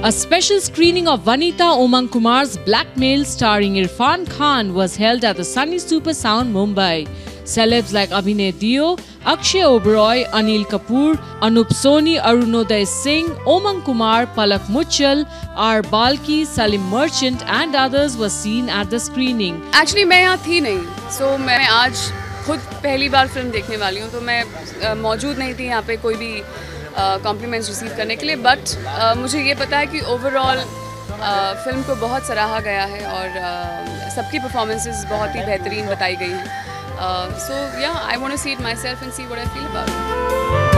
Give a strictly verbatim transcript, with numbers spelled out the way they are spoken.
A special screening of Vanita Umang Kumar's Blackmail starring Irfan Khan was held at the Sunny Super Sound, Mumbai. Celebs like Abhinay Dio, Akshay Oberoi, Anil Kapoor, Anup Soni, Arunoday Singh, Umang Kumar, Palak Muchal, R. Balki, Salim Merchant and others were seen at the screening. Actually मैं यहाँ थी नहीं, so मैं आज खुद पहली बार film देखने वाली हूँ, तो मैं uh, मौजूद नहीं थी यहाँ पे कोई भी कॉम्प्लीमेंट्स uh, रिसीव करने के लिए. बट uh, मुझे ये पता है कि ओवरऑल uh, फिल्म को बहुत सराहा गया है और uh, सबकी परफॉर्मेंसेस बहुत ही बेहतरीन बताई गई हैं. Uh, so yeah, I want to see it myself and see what I feel about it.